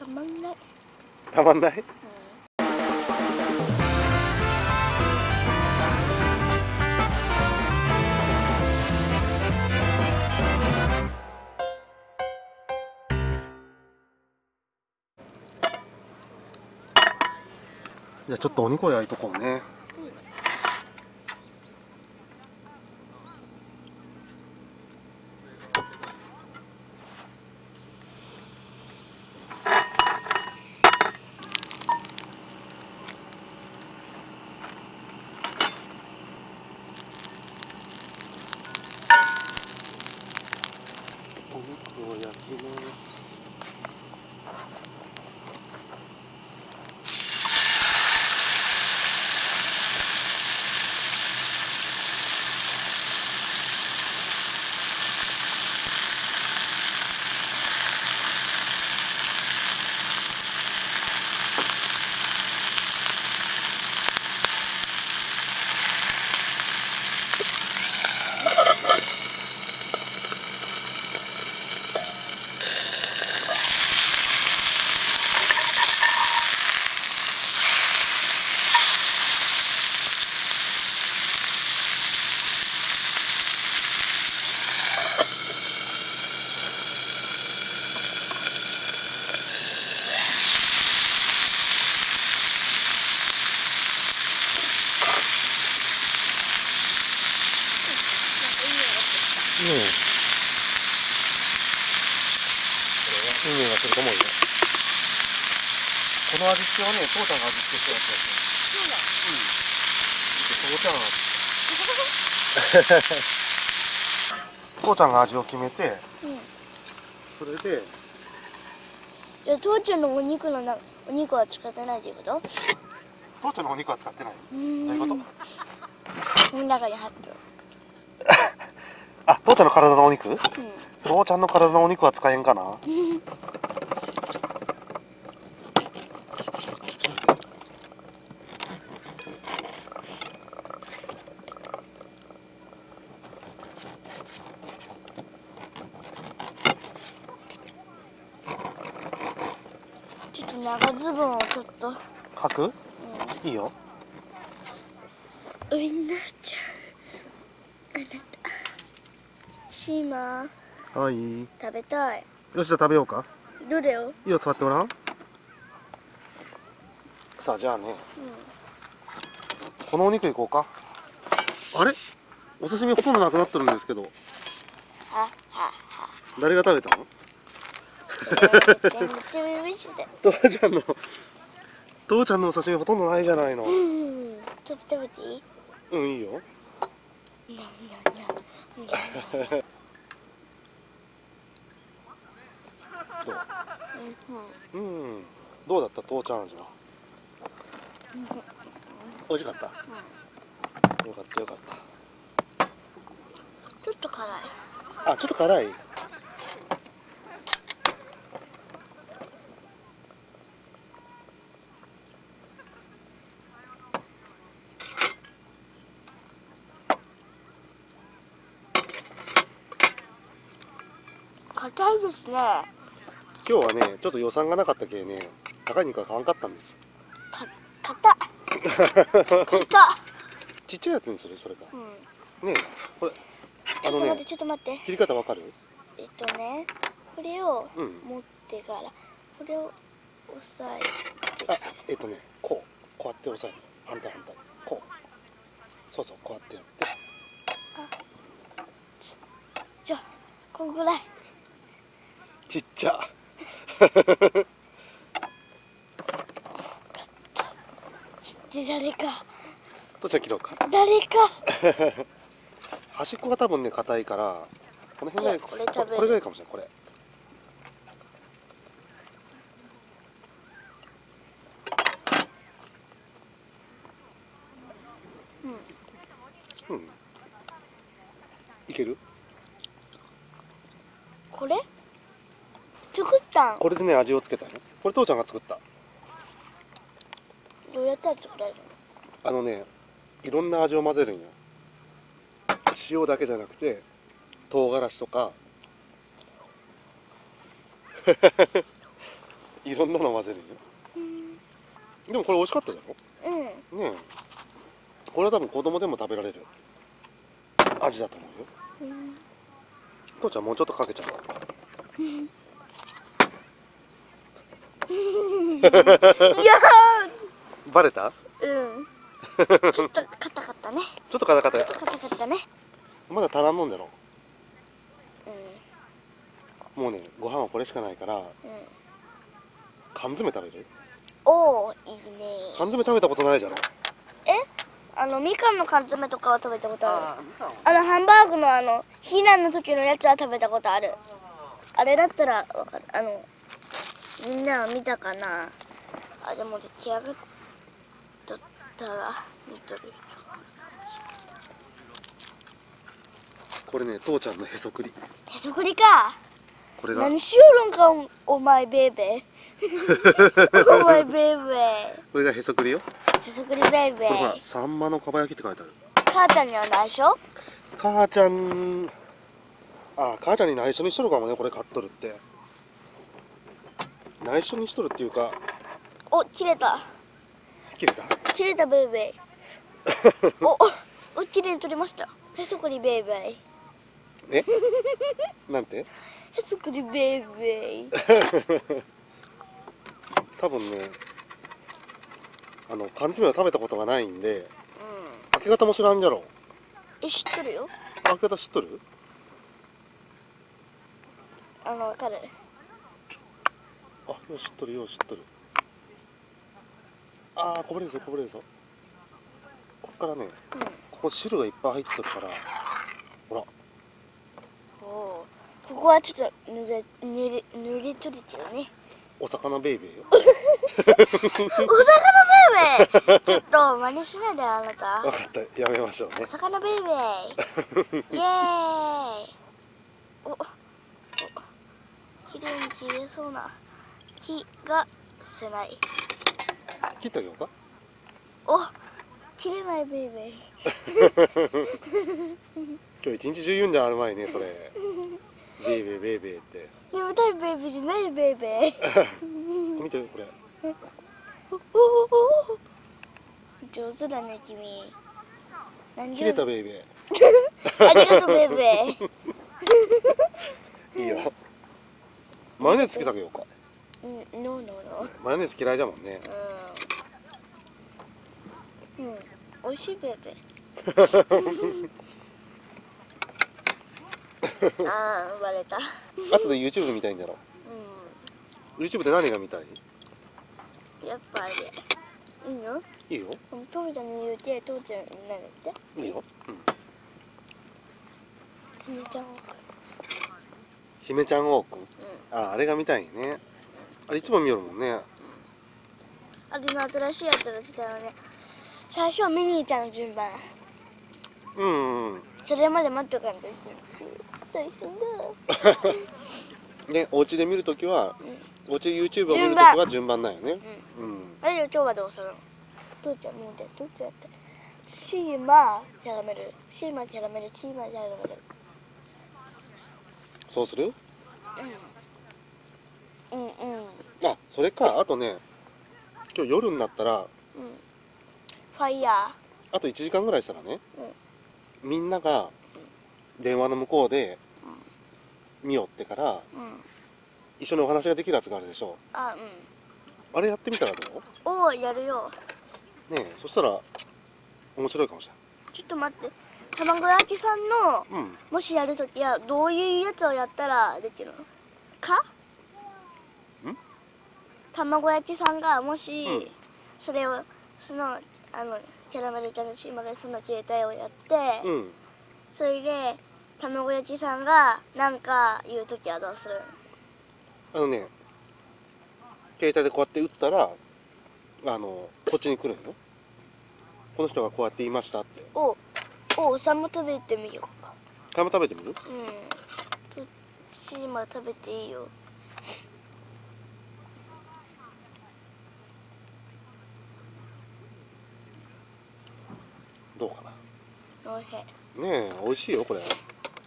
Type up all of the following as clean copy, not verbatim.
たまんない。 たまんない。じゃあちょっとお肉を焼いとこうね。お肉を焼きます。いい匂いがすると思うよ。この味付けはね、父ちゃんが味付けしたやつだった。父ちゃんが味を決めて、それで。 じゃあ父ちゃんのお肉は使ってないということ？ 父ちゃんのお肉は使ってない。どういうこと？ この中に入ってる。 あ、父ちゃんの体のお肉？父ちゃんの体のお肉は使えんかな。 ちょっと長ズボンをちょっと履く？いいよ。 ウインナーちゃん、あなたシーマー。 はい。 食べたい。 よし、じゃあ食べようか。 どれよ。 いいよ、座ってごらん。さあ、じゃあね、このお肉いこうか。あれ、お刺身ほとんどなくなってるんですけど。誰が食べたの？父ちゃんのお刺身ほとんどないじゃないの。 ちょっと食べていい？ うん、いいよ。どう？どうだった父ちゃん味は？美味しかった。よかったよかった。 ちょっと辛い。 あ、ちょっと辛い。 硬いですね。 今日はね、ちょっと予算がなかったけね、高い肉は買わんかったんです。 硬っ。 ちっちゃいやつにする、それか。ねえ、これ、 ちょっと待って。 切り方わかる？ これを持ってから、これを押さえて。 あ、こうやって押さえる。反対。こう。そうそう、こうやってやって。 じゃあ、こんぐらい。 ちっちゃ。 で、誰か。 どうしたら切ろうか。 誰か。 端っこが多分ね、硬いから。この辺がいい。これがいいかもしれない。これ。いける？ これ？作ったん？ これでね、味をつけたよ。これ父ちゃんが作った。 どうやったら作れるの？ いろんな味を混ぜるんよ。塩だけじゃなくて唐辛子とかいろんなの混ぜるよ。でもこれ美味しかったじゃろ。 うん。 ねえ、これは多分子供でも食べられる味だと思うよ。父ちゃんもうちょっとかけちゃう。 いやバレた？ うん。ちょっと硬かったね。 ちょっと硬かったよ。 硬かったね。 まだ足らんのんだろ。 うもうね、ご飯はこれしかないから、 ん。うん。 缶詰食べる？ おお、いいね。 缶詰食べたことないじゃろ。 みかんの缶詰とかは食べたことある。ハンバーグの避難の時のやつは食べたことある。あれだったらわかる。みんなは見たかな。あ、でも出来上がっとったら見とる人があるかもしこれね、父ちゃんのへそくり。 れない。へそくりか。 これが何しよるんか、お前ベイベー。お前ベイベー。 これがへそくりよ。 へそくりベイベこれほら、 ー。 サンマのかば焼きって書いてある。 母ちゃんには内緒？ 母ちゃん、母ちゃんに内緒にしとるかもね、これ買っとるって。内緒にしとるっていうか、 お、切れた。 切れた？ 切れたベイベー。お、綺麗に取れました。へそくりベイベー。 えなんて？ へそくりベイベー。 多分ね、缶詰は食べたことがないんで、開け方も知らんじゃろ。 知っとるよ。 開け方知っとる？ わかる。 よう知っとるよう知っとる。こぼれるぞこぼれるぞ。こっからね、ここ汁がいっぱい入っとるから、ほら。 ここはちょっと濡れとるけどね。 お魚ベイベーよ。 お魚ベイベー。ちょっと真似しないで、あなた。 分かった、やめましょうねお。魚ベイベー。イエーイ。綺麗に切れそうな気がせない。 切ってあげようか。 切れないベイベー。 今日一日中言うんじゃあるまいね、それ。ベイベーベイベーって。 眠たいベイベーじゃないベイベー。 見てこれ。 上手だね君。 切れたベイベありがとうベイベー。いいよ。マヨネーズつけてあげようか。 ノー。 マヨネーズ嫌いじゃもんね。 美味しいベイベー。バレた。 後で YouTube 見たいんだろ。YouTube で何が見たい？ やっぱりいいの？ いいよ。 トミちゃんに言うて、父ちゃんになるって。 いいよ。 姫ちゃん。 姫ちゃん王くん。あれが見たいね。あれいつも見よるもんね。 あとの新しいやつが来たよね。最初はミニーちゃんの順番。それまで待っとかんといけない。大変だ。 ね、お家で見るときは、お家で YouTube を見るときは順番なんよね。 今日はどうするの？父ちゃん見て、どうやって？シーマキャラメル、シーマキャラメル、チーマキャラメル。 そうする？それか、あとね、今日夜になったら、 ファイヤあと1時間ぐらいしたらね、みんなが電話の向こうで見よってから、一緒にお話ができるやつがあるでしょ。あれやってみたらどう？ やるよ。 ねえ、そしたら面白いかもしれない。 ちょっと待って、卵焼きさんの、もしやるときはどういうやつをやったらできるのか？卵焼きさんがもし、そのキャラメルちゃんのシーマがその携帯をやって、それで卵焼きさんが何か言うときはどうする？ 携帯でこうやって打ったらこっちに来るのよ。この人がこうやって言いましたって。 さんも食べてみようか。 さんも食べてみる？ シーマ食べていいよ。 どうかな。 おいしい。 ねえ、美味しいよこれ。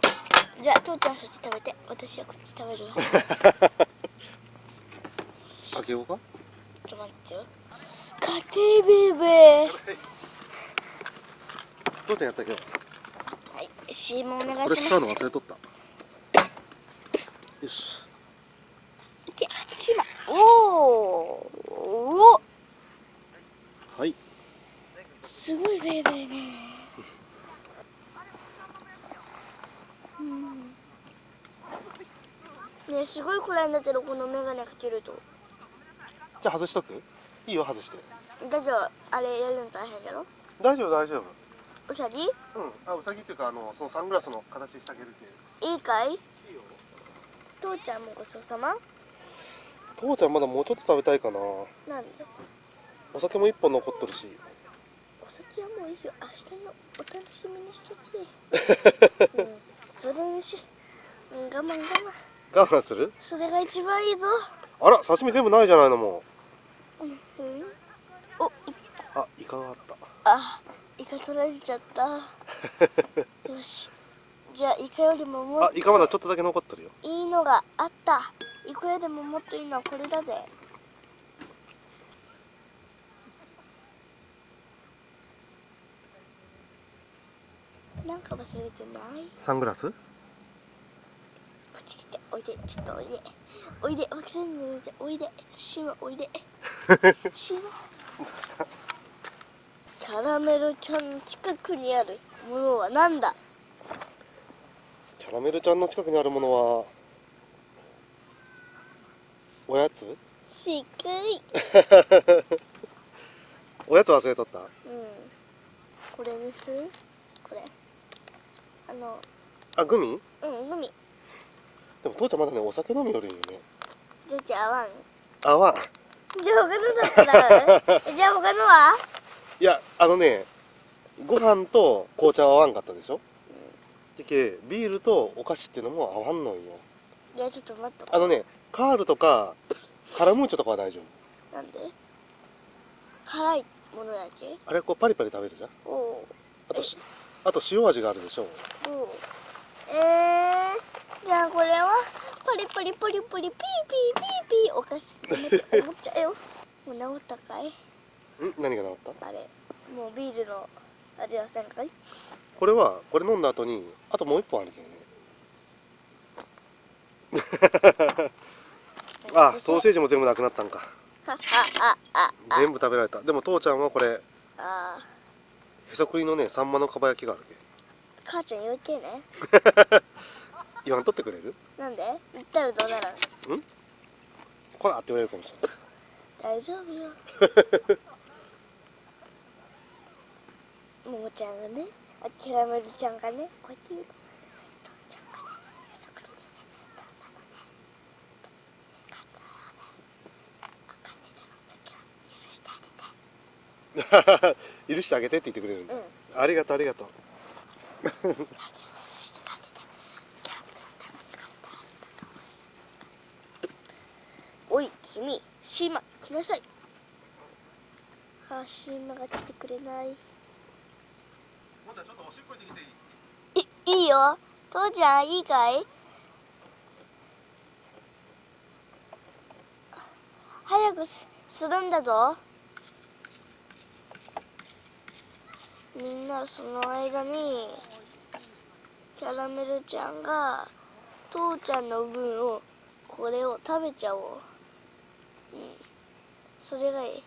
じゃあ父ちゃんそっち食べて、私はこっち食べるよ。 かけようか。 ちょっと待ってよ。家庭ベーベー。 どうちゃんやったっけ。 はい、シーもお願いします。 これ使うの忘れとった。よし。 いけ、シーマ。おお。 はい。 すごいベーベーね。ね、すごい暗いんだけど、このメガネかけると。 じゃあ外しとく。いいよ、外して。 大丈夫、あれやるの大変だろ。 大丈夫、大丈夫。 うさぎ。 うん、あ、うさぎっていうか、そのサングラスの形してあげるけ。 いいかい。 いいよ。 父ちゃんもごちそうさま。 父ちゃんまだもうちょっと食べたいかな。 なんで。 お酒も一本残っとるし。 お酒はもういいよ、明日のお楽しみにしとき。うん、それにし。うん、我慢我慢。 我慢する。 それが一番いいぞ。 あら、刺身全部ないじゃないのもうん、お、 う。あ、イカがあった。 あ、イカ取られちゃった。よし。じゃあイカよりももっあ、イカまだちょっとだけ残ってるよ。 といいのがあった。イカよりももっといいのはこれだぜ。なんか忘れてない？ サングラス？ こっち来て、おいで、ちょっとおいで。おいで、わかんないで、おいで。シマ、おいで。シマ。キャラメルちゃんの近くにあるものはなんだ？ キャラメルちゃんの近くにあるものはおやつ？ しっくい。 おやつ忘れとった。 うん。これにする？これ。 あ、グミ？ うん、グミ。 でも父ちゃんまだね、お酒飲みよるんよね。 じゃあ合わん。 あわん。 じゃあ他のだったらじゃあ他のは？ いや、ご飯と紅茶は合わんかったでしょ。でけ、ビールとお菓子っていうのも合わんのんよ。 いや、ちょっと待って。 カールとかカラムーチョとかは大丈夫。 なんで？辛いものだけ？ あれこうパリパリ食べるじゃん。 おお。 あと塩味があるでしょ。 おお。じゃあこれはパリパリパリパリピーピーピーピーお菓子思っちゃうよ。もう治ったかい？ 何が治った？ あれ、もうビールの味はせんかい？ これ飲んだ後にあともう一本あるけどね。あ、ソーセージも全部なくなったんか。全部食べられた。でも父ちゃんはこれへそくりのね、サンマのかば焼きがあるけ。 母ちゃん言うてね。 言わんとってくれる？ なんで？言ったらどうならん？ こらって言われるかもしれない。 大丈夫よ。ももちゃんがね、キャラメルちゃんがね、こうやって言うの。 許してあげてって言ってくれるんだ。ありがとう、ありがとう。 おい、君、シーマ、来なさい。あ、シーマが来てくれない。 もんちゃん、ちょっとおしっこ行ってきていい？ いいよ。父ちゃん、いいかい？早くするんだぞ。みんなその間にキャラメルちゃんが父ちゃんの分をこれを食べちゃおう。それがいい。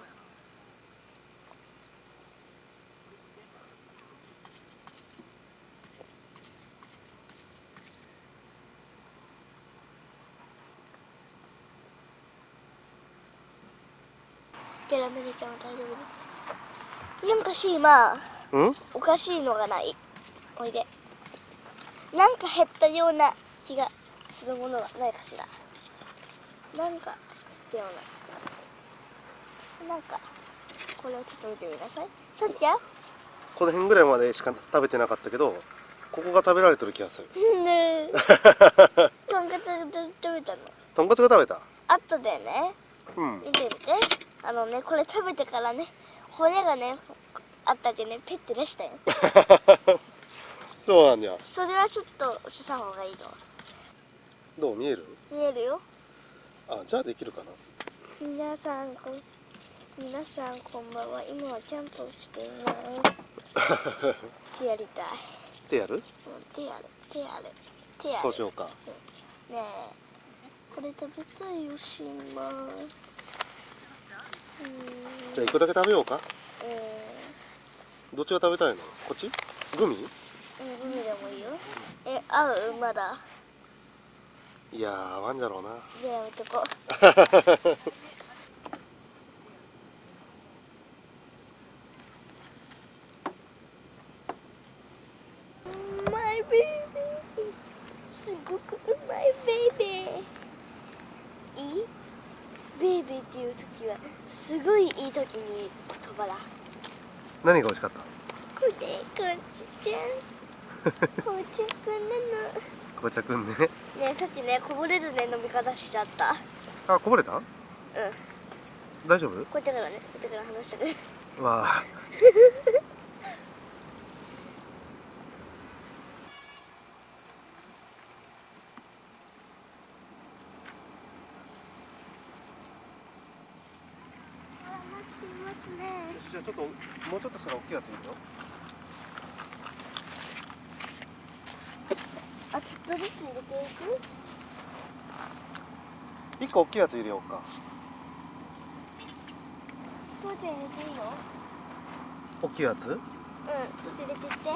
キャラメルちゃんは大丈夫です。なんかシーマ、おかしいのがない？おいで。なんか減ったような気がするものはないかしら。なんかってような。なんかこれをちょっと見てみなさい。さっちゃん？ この辺ぐらいまでしか食べてなかったけど、ここが食べられてる気がする。 ねえ。とんかつ食べたの？ とんかつが食べた。 あっただよね。見てみて。これ食べてからね、骨がねあったけね、ペッて出したよ。 そうなんじゃ。 それはちょっと落とさん方がいいぞ。 どう見える？ 見えるよ。 あ、じゃあできるかな。 皆さんこんばんは。今はキャンプをしています。手やりたい。 手やる？うん、 手やる。 そうしようか。 ねえ、これ食べたいよ、しま。 じゃあ一個だけ食べようか。どっちが食べたいの？こっち？グミ？ グミでもいいよ。合う？まだ。 いやー、合わんじゃろうな。 じゃあやめとこう。マイベイビー、すごくうまいベイベー。いい？ベイベーっていう時はすごいいい時に言葉だ。 何が美味しかった？ これ、こんちちゃん。紅茶くんなの。 紅茶くんね。 ねえ、さっきね、こぼれるね、飲み方しちゃった。 あ、こぼれた？ うん。 大丈夫？ こうやってからね、こうやってから話してる。 わあ。じゃあちょっともうちょっとしたら大きいやついるよ。 あ、ちょっとずつ入れていく？ 一個大きいやつ入れようか。 そうじゃ入れていいよ。 大きいやつ？うん。 どっち入れていって。 じゃあ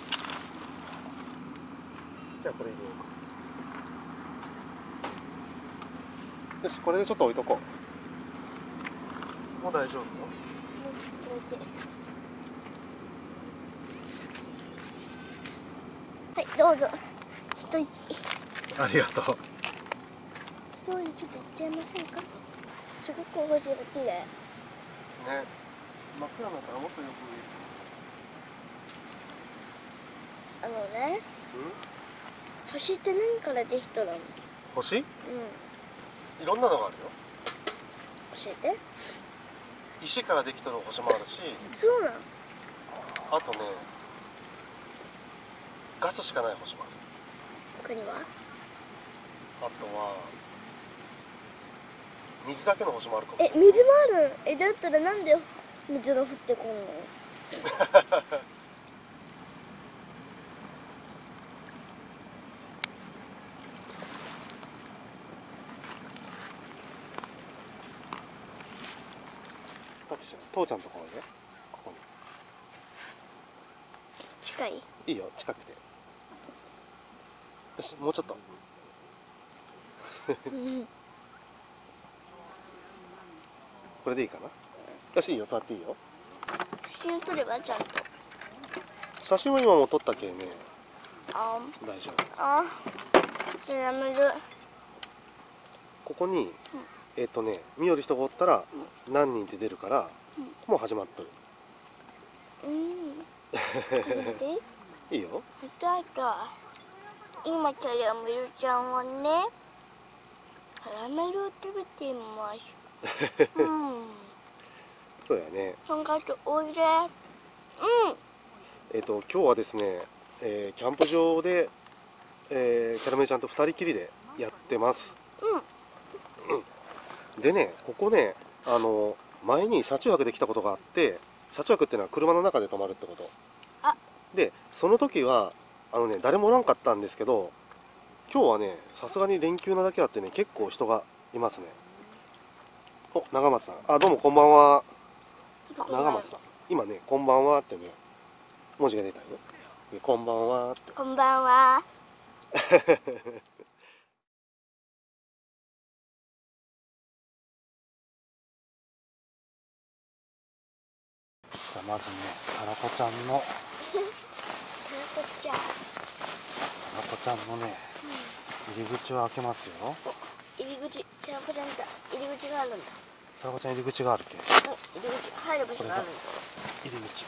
これ入れようか。よし、これでちょっと置いとこう。もう大丈夫よ。 もうちょっとだけ。はい、どうぞ。一息。 ありがとう。 一人ちょっといっちゃいませんか？すごく星が綺麗。 ね、真っ暗になったらもっとよくね、星って何からできたの？ 星？ うん。 いろんなのがあるよ。 教えて。 石からできてる星もあるし、 そうなの？ あとね、ガスしかない星もある。 他には？ あとは水だけの星もあるかもしれない。 水もある。だったらなんで水が降ってこんの？ 父ちゃんのところで、ここに。 近い？ いいよ、近くて。よし、もうちょっと。これでいいかな。よし、いいよ、座っていいよ。 写真撮ればちゃんと。 写真は今も撮ったけね。 あ、 大丈夫。 やめる。 ここに、見よる人がおったら、何人って出るから、もう始まっとる。いいよ。 痛いか。今からみるちゃんはね、カラメルを食べています。 そうやね。 とんかつおいで。 今日はですね、キャンプ場で、キャラメルちゃんと2人きりでやってます。でね、ここね、前に車中泊で来たことがあって、車中泊っていうのは車の中で泊まるってこと。で、その時は誰もおらんかったんですけど、今日はね、さすがに連休なだけあってね、結構人がいますね。お、長松さん。あ、どうもこんばんは。長松さん。今ね、こんばんはってね、文字が出たよ。こんばんはって。 こんばんは。 じゃあまずね、タラコちゃんのタラコちゃんのね、入り口を開けますよ。 入り口、タラコちゃんだ。入り口があるんだ。 タラコちゃん入り口があるけ。 入り口、入る場所があるんだ。 入り口。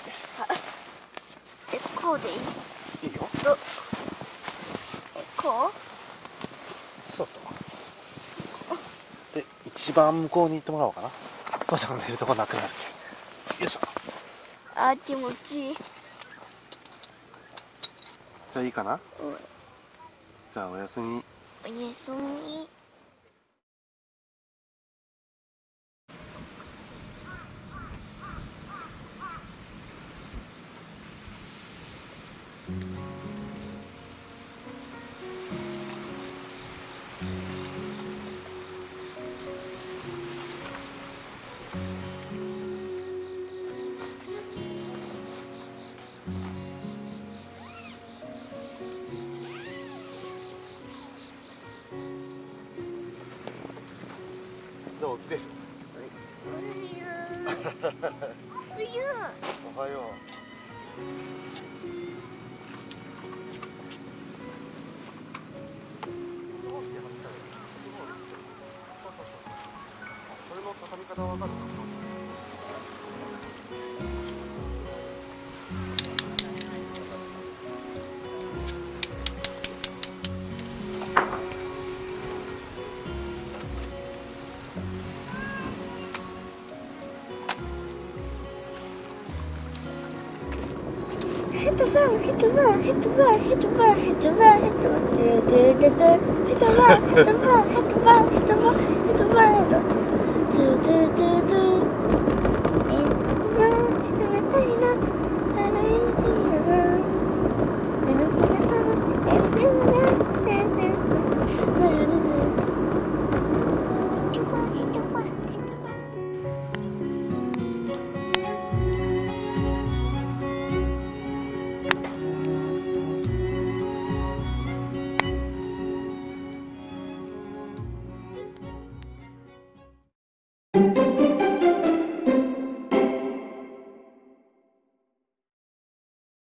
こうでいい？ いいよ。 こう？ そうそう。で、一番向こうに行ってもらおうかな。父さんが寝るとこなくなるけ。よいしょ。 あ、気持ちいい。 じゃあいいかな。じゃあおやすみ。 おやすみ。 起きて。おはよう。それの畳み方は分かる？ Hit the ball, hit the ball, hit the ball, hit the ball, hit the ball, hit the ball, hit the ball, hit the ball, hit the ball, hit the ball, hit the ball, hit the ball, hit the ball,